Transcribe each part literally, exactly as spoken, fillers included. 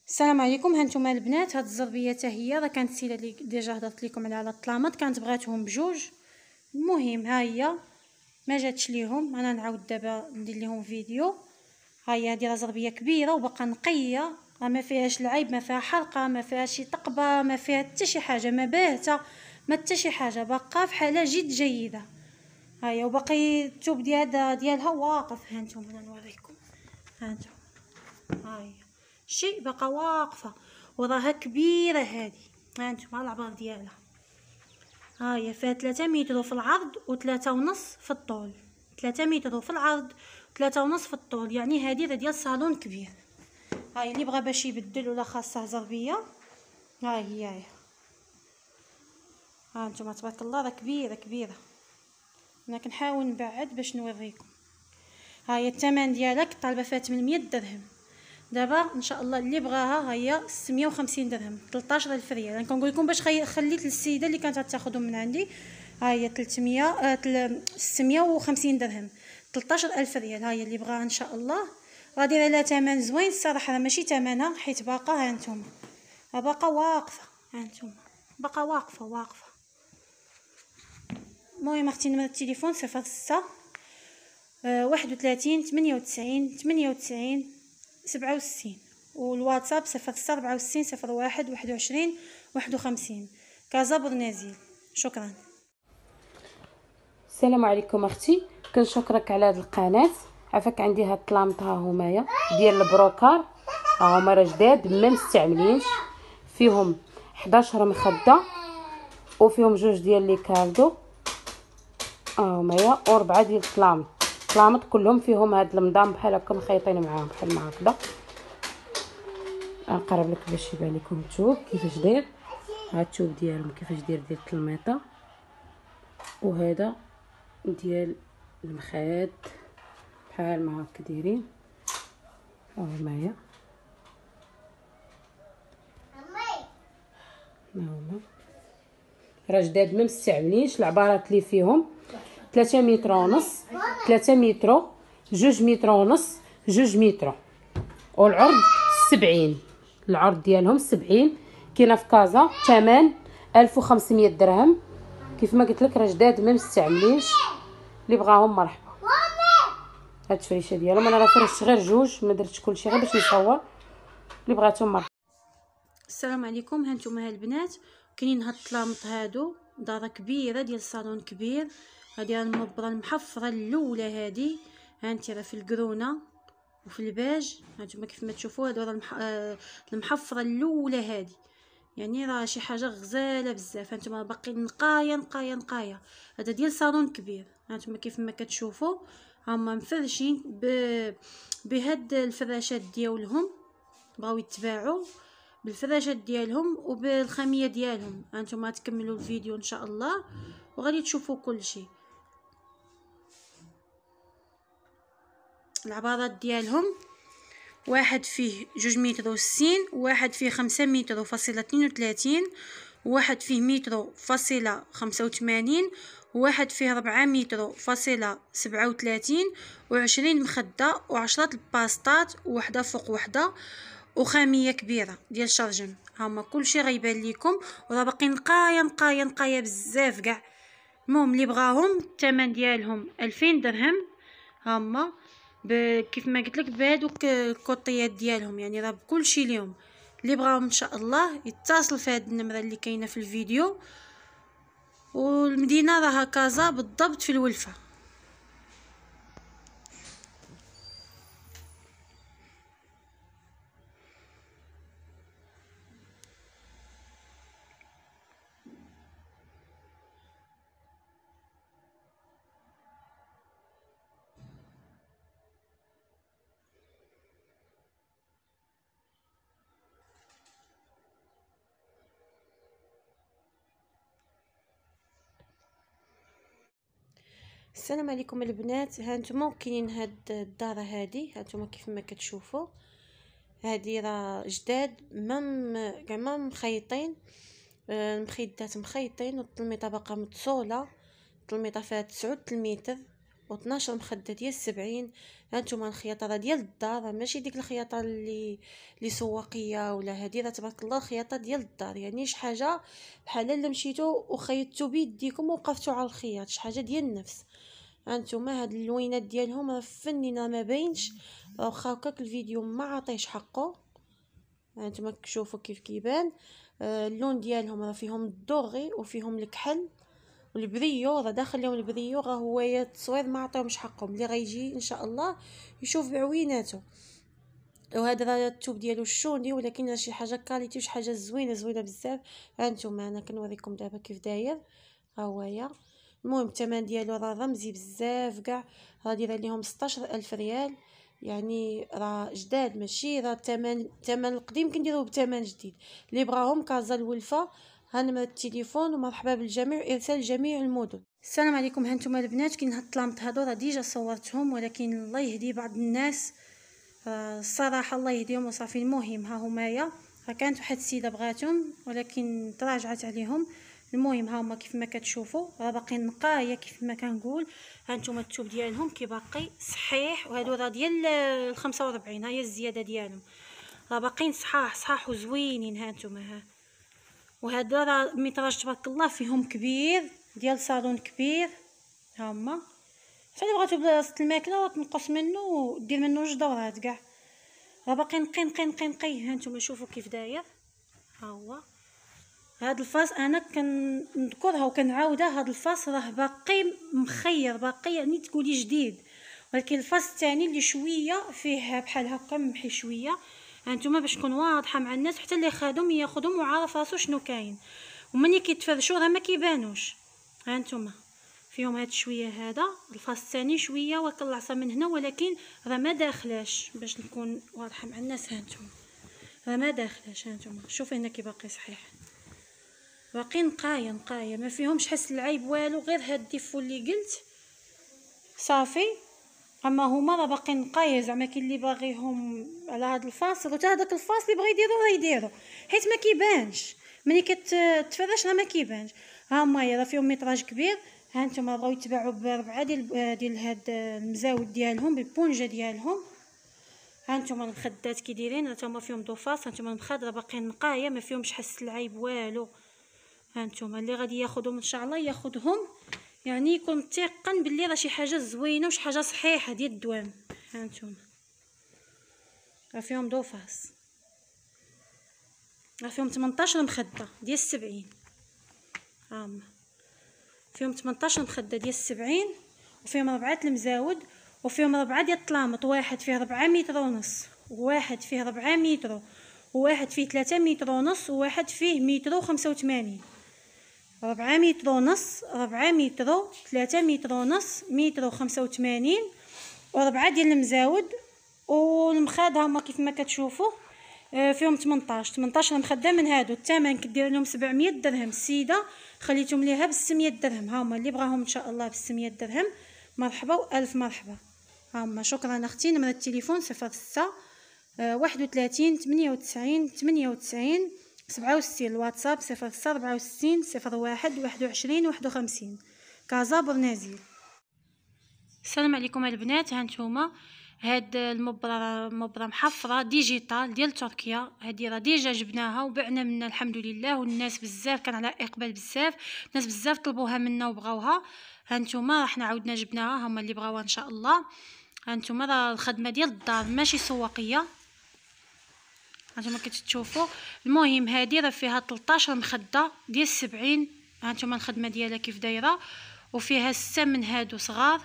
السلام عليكم. هانتوما البنات، هاد الزربيه حتى هي راه كانت السيده اللي ديجا هضرت لكم على على الطلامط، كانت بغاتهم بجوج. المهم ها هي ما جاتش ليهم، انا نعاود دابا ندير لهم فيديو. ها هي هادي راه زربيه كبيره وباقا نقيه، راه ما فيهاش العيب، ما فيها حلقه، ما فيها شي تقبه، ما فيها حتى شي حاجه، ما باهته، ما حتى شي حاجه، باقا في حاله جد جيده. ها هي وباقي الثوب ديالها ديالها واقف. هانتوما انا نوريكم، هانتوما ها هي شي باقا واقفه وراها كبيره هذه. ها انتم العبار ديالها، ها هي فيها ثلاثة متر في العرض وثلاثة ونص في الطول، ثلاثة متر في العرض وثلاثة ونص في الطول، يعني هذه راه ديال صالون كبير. هاي اللي بغى باش يبدل ولا خاصه زربيه، ها هي هي ها انتم تبارك الله راه كبيره كبيره. انا كنحاول نبعد باش نوريكم. ها هي الثمن ديالك طالبه فيها ثمنمية درهم. دابا ان شاء الله اللي بغاها هي ستمية وخمسين درهم، ثلاثطاش الف ريال. انا كنقول لكم باش خليت للسيده اللي كانت غتاخذهم من عندي. ها هي ثلاثمية آه ستمية وخمسين درهم، ثلاثطاش الف ريال. ها هي اللي بغاها ان شاء الله راه دايره لها ثمن زوين الصراحه، راه ماشي ثمنها حيت باقا. ها نتوما راه باقا واقفه، ها نتوما باقا واقفه واقفه. المهم اختي نمره التليفون صفر ستة واحد وثلاثين ثمانية وتسعين ثمانية وتسعين سبعة وستين، والواتساب صفر ستة أربعة وستين صفر واحد واحد وعشرين واحد وخمسين، كازا برنازيل. شكرا. السلام عليكم اختي، كنشكرك على هذه القناه. عافاك عندي هاد الطلامط ها هما ديال البروكار، ها هما راه جداد ما مستعملينش، فيهم حداش مخده وفيهم جوج ديال لي كاردو، ها هما وربعه ديال الطلامط. الطلامط كلهم فيهم هاد المضام بحال هكا مخيطين معاهم بحال ما هكذا. نقرب لك باش يبان لكم الثوب كيفاش داير. ها الثوب ديالهم كيفاش داير ديال التلميطه، وهذا ديال المخاد بحال ما هكا دايرين. ها هما هي هما راه جداد ما مستعملينش. العبارات اللي فيهم ثلاثة متر ونص، ثلاثة متر، جوج متر ونص، جوج متر، والعرض سبعين. العرض ديالهم سبعين. كاينه في كازا ثمن ألف وخمسمية درهم. كيف ما قلت لك راه جداد ما مستعملينش، اللي بغاهم مرحبا. هاد الفريشه ديالهم انا راه فرشت غير جوج، ما درتش كلشي غير باش نصور. اللي بغاتهم مرحبا. السلام عليكم. هانتوما ها البنات كاينين هاد الطلامط هادو، داره كبيره ديال صالون كبير. هادي المبره المحفره الاولى هادي، هانتي راه في الكرونه وفي الباج. هانتوما كيف ما تشوفوا هادو راه المح... آه المحفره الاولى هادي، يعني راه شي حاجه غزاله بزاف. هانتوما باقي نقايه نقايه نقايه. هذا ديال صالون كبير. هانتوما كيف ما كتشوفوا هما مفرشين ب... بهاد الفراشات ديالهم، بغاو يتباعوا بالفراشات ديالهم وبالخاميه ديالهم. هانتوما تكملوا الفيديو ان شاء الله وغادي تشوفوا كل شيء. العبارات ديالهم واحد فيه جوج متر وستين، واحد فيه خمسة متر فاصلة اثنين وثلاثين، واحد فيه متر فاصلة خمسة وثمانين، واحد فيه ربعة متر فاصلة سبعة وثلاثين، وعشرين مخدة، وعشرة الباسطات، وحده فوق وحده، وخاميه كبيره ديال شرجم. هما كلشي غيبان لكم، وراه باقي نقايه نقايه نقايه بزاف كاع. المهم اللي بغاهم الثمن ديالهم ألفين درهم. هما كيف ما قلت لك بهذوك الكوطيات ديالهم، يعني راه بكلشي ليهم. اللي بغاهم ان شاء الله يتصل في هذه النمره اللي كاينه في الفيديو. والمدينه راها كازا بالضبط في الولفه. السلام عليكم البنات. هانتوما كاينين هاد الدار هادي، هانتوما كيف ما كتشوفوا هادي راه جداد مام كاع ما مخيطين. المخيدات مخيطين والتلميطه باقا متصوله. التلميطه فيها تسعود المتر واثناش مخده ديال سبعين. هانتوما الخياطه راه ديال الدار، راه ماشي ديك الخياطه اللي اللي سواقيه ولا هذه، راه تبارك الله الخياطه ديال الدار، يعني شي حاجه بحال الا مشيتو وخيطتو بيديكم ووقفتو على الخياط، شي حاجه ديال النفس. هانتوما هاد اللوينات ديالهم راه فنينه ما باينش، واخا هكاك الفيديو ما عطيش حقه. هانتوما كتشوفوا كيف كيبان. آه اللون ديالهم راه فيهم الدوغي وفيهم الكحل والبريو، راه داخل لهم البريو، راه هو التصوير ما عطاوهمش حقهم، اللي غيجي ان شاء الله يشوف بعويناته. وهذا راه الثوب ديالو الشوني، ولكن شي حاجه كاليتي وشي حاجه زوينه زوينه بزاف. هانتوما انا كنوريكم دابا كيف داير، ها هو هي. المهم الثمن ديالو راه رمزي بزاف كاع، راه دايره ليهم ستاشر الف ريال، يعني راه جداد، ماشي راه الثمن الثمن القديم كنديروه بثمن جديد. اللي بغاهم كازا الولفه، ها نمرة التليفون، ومرحبا بالجميع، ارسال جميع المدن. السلام عليكم. هانتوما البنات كاين هاد الطلامط هادو راه ديجا صورتهم، ولكن الله يهدي بعض الناس، الصراحه الله يهديهم وصافي. المهم ها همايا، راه كانت واحد السيده بغاتهم ولكن تراجعت عليهم. المهم ها هما كيف ما كتشوفوا راه باقيين نقايه كيف ما كنقول. هانتوما الثوب ديالهم كيباقي صحيح، وهادو راه ديال خمسة وأربعين، ها هي الزياده ديالهم، راه باقيين صحاح صحاح وزوينين. هانتوما ها، وهذا راه ميطراج تبارك الله فيهم كبير، ديال صالون كبير. ها هما فانا بغاتو بلاصه الماكله تنقص منه ودير منه جوج دورات كاع، راه باقي نقي نقي نقي نقي. هانتوما شوفوا كيف داير، ها هو هاد الفاس انا كنذكرها وكنعاودها، هاد الفاس راه باقي مخير، باقي يعني تقولي جديد، ولكن الفاس الثاني اللي شويه فيه بحال هكا ممحي شويه. هانتوما باش تكون واضحه مع الناس، حتى اللي خادم ياخذهم وعارف راسو شنو كاين، ومني كيتفرشوا راه ما كيبانوش. هانتوما فيهم هاد شويه، هذا الفاس الثاني شويه وكالعصا من هنا، ولكن راه ما داخلاش، باش نكون واضحه مع الناس. هانتوما راه ما داخلاش، هانتوما شوفي هنا كي باقي صحيح، باقي نقايه نقايه، ما فيهمش حس العيب والو، غير هاد الديفو اللي قلت صافي. اما هما راه باقي نقايه، زعما كاين اللي باغيهم على هاد الفاصل، وتا هذاك الفاصل اللي بغا يديرو راه يديرو، حيت ما كيبانش ملي كتفرش راه ما كيبانش. ها هما راه فيهم ميطراج كبير. ها نتوما بغاو يتباعوا بربعه ديال ديال هاد المزاود ديالهم بالبونجه ديالهم. ها نتوما المخدات كي دايرين، راه هما فيهم دوفاس. ها نتوما المخد راه باقيين نقايه، ما فيهمش حس العيب والو. ها نتوما اللي غادي ياخذهم ان شاء الله ياخذهم، يعني يكون متيقن باللي راه شي حاجه زوينه وشي حاجه صحيحه ديال الدوام. ها نتوما راه فيهم دوفاس، راه فيهم ثمنطاش مخده ديال سبعين، ها فيهم ثمنطاش مخده ديال سبعين، وفيهم ربعه المزاود، وفيهم ربعه ديال الطلامط، واحد فيه ربعة متر ونص، وواحد فيه ربعة متر، وواحد فيه ثلاثة متر ونص، وواحد فيه متر وخمسة وثمانين. ربعة متر ونص، ربعة متر، ثلاثة متر ونص، متر وخمسة وثمانين، وربعة ديال المزاود. والمخاد هما كيف ما كتشوفوا فيهم ثمنطاش ثمنطاش مخده من هادو. الثمن كدير لهم سبعمية درهم، السيده خليتهم ليها بستمية درهم. ها هما اللي بغاهم ان شاء الله بستمية درهم، مرحبا والف مرحبا. ها هما شكرا اختي. نمره التليفون صفر ستة واحد وثلاثين ثمانية وتسعين ثمانية وتسعين سبعة وستين. الواتساب صفر ستة أربعة وستين صفر واحد واحد وعشرين واحد وخمسين، كازا برنازيل. السلام عليكم البنات. ها نتوما هاد المبره مبره محفره ديجيتال ديال تركيا، هادي راه ديجا جبناها وبعنا منها الحمد لله، والناس بزاف كان على اقبال بزاف، ناس بزاف طلبوها منا وبغاوها. ها نتوما حنا عاودنا جبناها، هما اللي بغاوها ان شاء الله. ها نتوما راه الخدمه ديال الدار ماشي سواقيه، هانتوما كتشوفوا. المهم هذه راه فيها ثلاثطاش مخده ديال سبعين. هانتوما الخدمه ديالها كيف دايره، وفيها ستة من هادو صغار،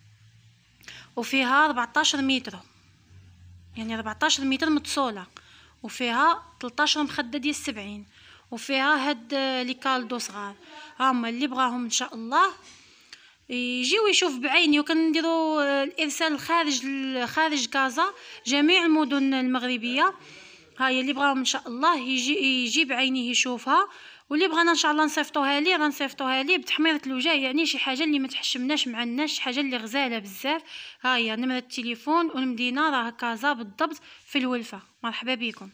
وفيها أربعطاش متر، يعني أربعطاش متر متصوله، وفيها ثلاثطاش مخده ديال سبعين، وفيها هاد لي كالدو صغار. هما اللي بغاهم ان شاء الله يجي ويشوف بعيني، وكنديروا الارسال خارج خارج كازا جميع المدن المغربيه. هاي اللي بغاهم ان شاء الله يجي يجي بعينيه يشوفها، واللي بغانا ان شاء الله نصيفطوها ليه راه نصيفطوها ليه بتحميره الوجه، يعني شي حاجه اللي ما تحشمناش مع الناس، شي حاجه اللي غزاله بزاف. ها هي نمره التليفون والمدينه راه كازا بالضبط في الولفه. مرحبا بكم.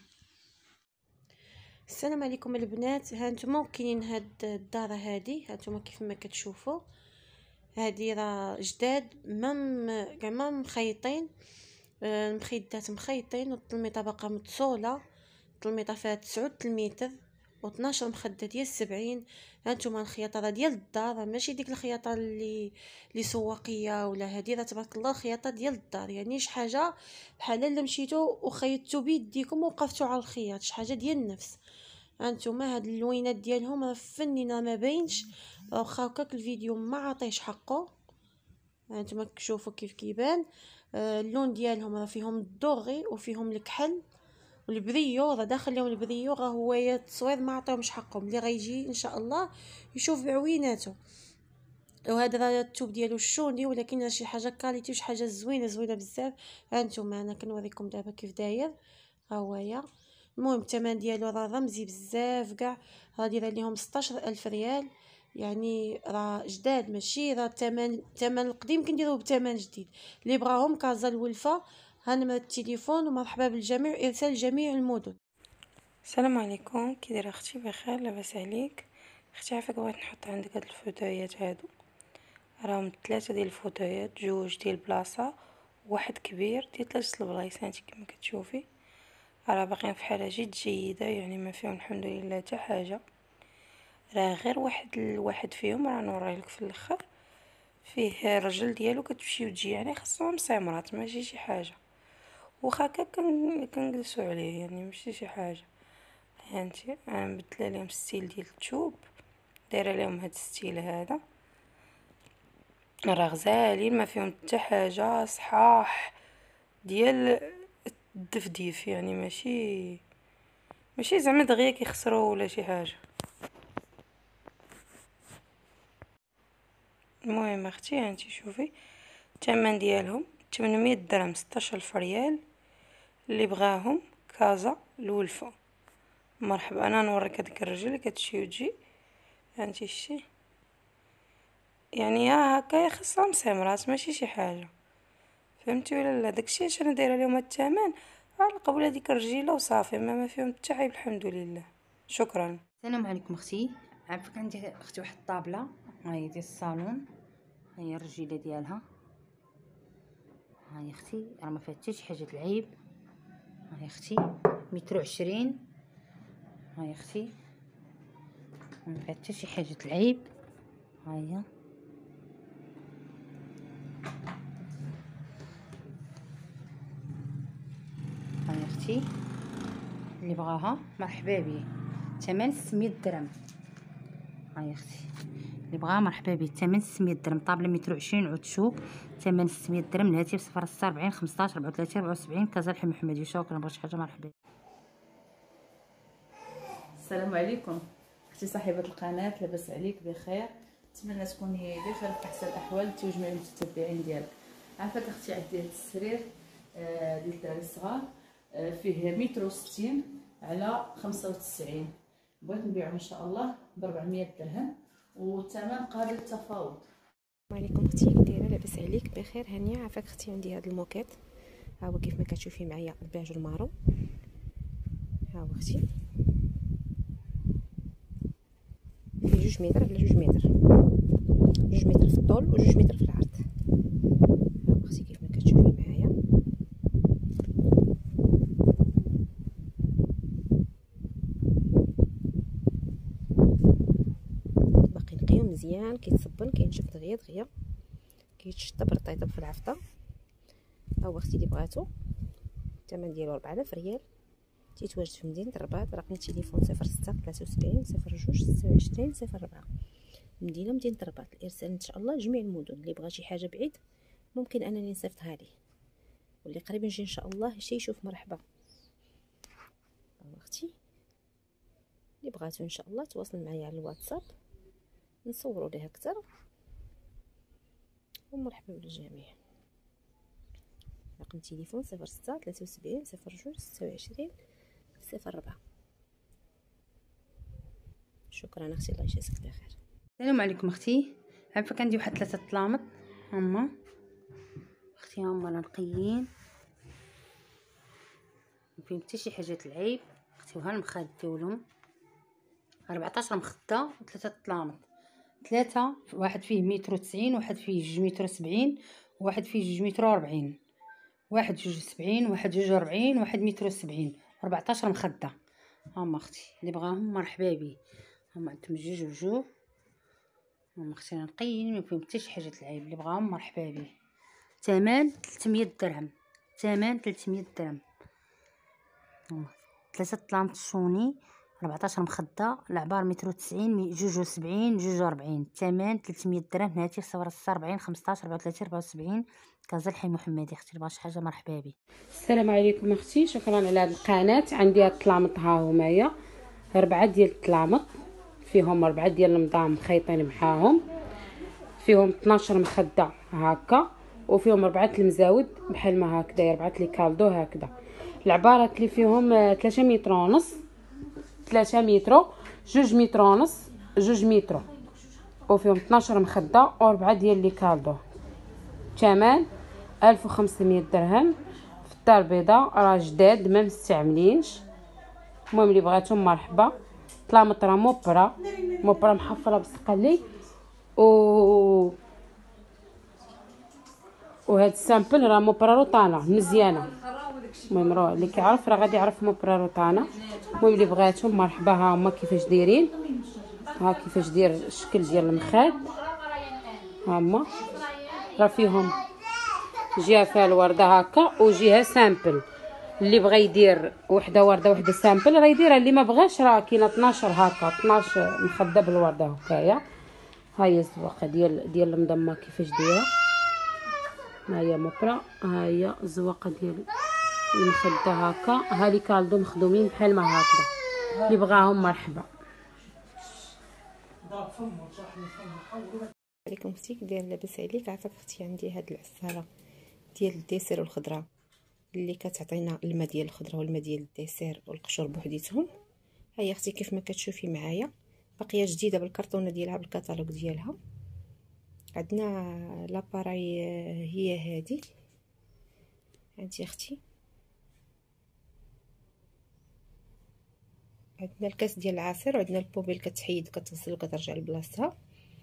السلام عليكم البنات. ها نتوما كاينين هاد الدار هادي، ها نتوما كيف ما كتشوفوا هادي راه جداد مام كاع ما مخيطين، المخيدات مخيطين، والتلميطه باقا متصوله. التلميطه فيها تسعود تلميتر و12 مخده ديال سبعين. هانتوما الخياطه راه ديال الدار، راه ماشي ديك الخياطه اللي اللي سواقيه ولا هادي، راه تبارك الله الخياطه ديال الدار. يعني شي حاجه بحال الا مشيتو وخيطتو بيديكم ووقفتو على الخياط، شي حاجه ديال النفس. هانتوما هاد اللوينات ديالهم راه فنينه ما باينش، واخا هكاك الفيديو ما عطيش حقه. هانتوما كتشوفوا كيف كيبان. آه اللون ديالهم راه فيهم الدوغي وفيهم الكحل والبريو، راه داخل لهم البريو. راه هو التصوير ما عطيهمش حقهم، اللي غيجي ان شاء الله يشوف بعويناته. وهذا راه الثوب ديالو الشوني، ولكن شي حاجه كاليتي وشي حاجه زوينه زوينه بزاف. هانتوما انا كنوريكم دابا كيف داير، ها هويا. المهم الثمن ديالو راه رمزي بزاف كاع، راه دايره ليهم ستاشر الف ريال. يعني راه جداد، ماشي راه الثمن الثمن القديم كنديروه بثمن جديد. اللي بغاهم كازا الولفه، ها نمرة التليفون، ومرحبا بالجميع، ارسال جميع المدن. السلام عليكم، كي دايره اختي؟ بخير، لاباس عليك اختي؟ عافاك. بغيت نحط عندك هاد الفوتويات هادو، راهم ثلاثه ديال الفوتويات، جوج ديال بلاصه واحد كبير ديال ثلاثه البلايص. هانتي كما كتشوفي راه باقيين في حاله جد جيده، يعني ما فيهم الحمد لله حتى حاجه. راه غير واحد الواحد فيهم راه نوريه لك في الاخر، فيه الرجل ديالو كتمشي وتجي، يعني خاصهم مسامرات ماشي شي حاجه، واخا هكا كنجلسوا عليه يعني ماشي شي حاجه. هانتي انا مبدله لهم ستيل ديال الثوب، دايره لهم هاد الستيل هذا، راه غزالين ما فيهم حتى حاجه، صحاح ديال الدفديف، يعني ماشي ماشي زعما دغيا كيخسروا ولا شي حاجه. المهم اختي هانتي شوفي الثمن ديالهم ثمنمية درهم، ستاشر الف ريال. اللي بغاهم كازا الولفه مرحبا. انا نوريك هذاك الرجل اللي كتمشي وتجي، هانتي شتي يعني ها هكا خاصها مسامرات ماشي شي حاجه، فهمتي ولا لا؟ داكشي علاش انا دايره لهم الثمن على قبل هذيك الرجيله وصافي، ما ما فيهم حتى عيب الحمد لله. شكرا. السلام عليكم اختي. عافاك عندي اختي واحد الطابله، ها هي ديال الصالون، ها هي الرجيله ديالها، ها هي اختي راه ما فيها حتى شي حاجه العيب. ها هي اختي متر وعشرين، ها هي اختي ما فيها حتى شي حاجه العيب. ها هي ها هي اختي اللي بغاها مرحبا به، ثمن ستمية درهم. ها هي اختي اللي بغاها مرحبا به، الثمن ستمية درهم. طابله متر وعشرين عود شوك، ثمن ستمية درهم. الهاتف صفر ستة أربعين خمسطاش ربعة وثلاثين ربعة وسبعين، كازا الحي محمدي. شكرا. بغيت شي حاجه مرحبا. السلام عليكم اختي صاحبه القناه، لاباس عليك؟ بخير، نتمنى تكوني بخير في احسن الاحوال انت وجميع المتتبعين ديالك. عافاك اختي، عندي هذا السرير آه ديال الدراري الصغار، آه فيه متر وستين على خمسة وتسعين، بغيت نبيعو ان شاء الله ب أربعمية درهم، والثمن قابل للتفاوض. السلام عليكم اختي، كي دايره؟ لاباس عليك؟ بخير، هانيه. عافاك اختي؟ عندي هذا الموكيت، ها هو كيف ما كتشوفي معايا البيج المارو، ها هو اختي فيه جوج متر على جوج متر، جوج متر في الطول وجوج متر في العرض. ها هو اختي كيف ما كتشوفي معايا. باقي نقيو مزيان، كيتصبن، كينشف دغيا دغيا، كيتشطب رطيطب في العفطه. ها هو اختي اللي بغاتو، الثمن ديالو أربعة آلاف ريال، تيتواجد في مدينه الرباط. رقم التليفون صفر ستة ثلاثة وسبعين صفر جوج ستة وعشرين صفر ربعة، مدينه مدينه الرباط. الارسال ان شاء الله جميع المدن. اللي بغى شي حاجه بعيد ممكن انني نصيفطها ليه، واللي قريب نجي ان شاء الله شي يشوف مرحبا. اختي اللي بغاتو ان شاء الله تواصل معايا على الواتساب، نصوروا ليها اكثر، ومرحبا بالجميع. رقم التليفون صفر ستة ثلاثة وسبعين صفر جوج ستة وعشرين صفر ربعة. شكرا اختي، الله يجازيك بخير. السلام عليكم اختي. عافاك عندي واحد ثلاثه طلامط، هما اختي هما نقيين، ما فيهم حتى شي حاجه العيب اختي. وها المخاد ديالهم أربعطاش مخده وثلاثه طلامط. ثلاثة، واحد فيه متر وتسعين، واحد فيه جوج متر وسبعين، واحد فيه جوج متر وربعين، واحد جوج وسبعين، واحد جوج وربعين، واحد متر وسبعين، ربعطاش مخدة. هاهما اختي اللي بغاهم مرحبا بيه. هاهما عندكم جوج وجوج. هاهما اختي نقيين ميفيهم حتى شي حاجة العيب، اللي بغاهم مرحبا بيه. ثمن ثلاثمية درهم، ثمن ثلاثمية درهم. هاهما ثلاثة طلامط الشوني، ربعطاش مخدة، العبار متر وتسعين، جوج وسبعين، جوج وربعين، ثمن ثلاثمية درهم. هاتف صفر ستة أربعين خمسطاش ربعة وثلاثين ربعة وسبعين، كازا الحي محمدي. اختي اللي بغات شي حاجة مرحبا بيه. السلام عليكم اختي، شكرا على هذه القناه. عندي هاد الطلامط ها همايا ربعه ديال الطلامط، فيهم ربعه ديال المضام مخيطين معاهم، فيهم اثناش مخده هكا، وفيهم ربعه المزاود بحال ما هكذا، ربعه لي كالدو هكذا. العبارات اللي فيهم ثلاثة متر ونص، ثلاثة متر، جوج متر ونص، جوج متر، وفيهم اثناش مخده وربعه ديال لي كالدو. ثمن ألف وخمسمية درهم. في الدار البيضاء، راه جداد ما مستعملينش. المهم اللي بغاتهم مرحبا. طلامط راه موبرا موبرا محفره بالسقلي، و وهاد السامبل راه موبرا روطانا مزيانه. المهم راه اللي كيعرف راه غادي يعرف موبرا روطانا. المهم اللي بغاتهم مرحبا. ها هما كيفاش دايرين، ها كيفاش داير الشكل ديال المخاد. ها هما راه فيهم جهه فيها الورده هكا وجهه سامبل. اللي بغى يدير وحده ورده وحده سامبل راه يديرها، اللي ما بغاش راه كاينه اثناش هكا، اثناش مخده بالورده هكايا. ها هي الزواقه ديال ديال المضمه كيفاش دايره. ها هي موبرا، ها هي الزواقه ديال المخده هكا. ها لي كالدو مخدومين بحال ما هكذا. اللي بغاهم مرحبا. عليكم اختي، كي داير لاباس عليك؟ عافاك اختي، عندي هاد العساله ديال الديسير والخضره اللي كتعطينا الماء ديال الخضره والماء ديال الديسير والقشور بوحديتهم. ها هي اختي كيف ما كتشوفي معايا، باقيه جديده بالكرتونه ديالها بالكتالوج ديالها. عندنا لاباراي هي هذه، هانتي اختي. عندنا الكاس ديال العصير، وعندنا البوبيل كتحيد كتغسل وكترجع لبلاصتها.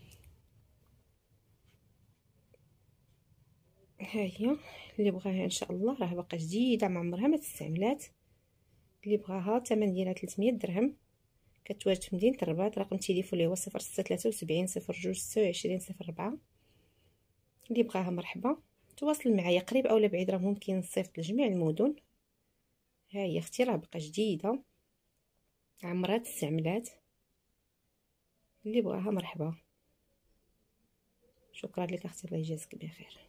ها هي اللي بغاها ان شاء الله، راه باقا جديده ما عمرها ما تستعملات. اللي بغاها الثمن ديالها ثلاثمية درهم. كتواجد في مدينه الرباط. رقم تليفون اللي هو صفر ستة ثلاثة وسبعين صفر جوج ستة وعشرين صفر أربعة. اللي بغاها مرحبا، تواصل معايا قريب اولا بعيد، راه ممكن نصيفط لجميع المدن. ها هي اختي راه باقا جديده عمرها تستعملات. اللي بغاها مرحبا. شكرا لك اختي، الله يجازيك بخير.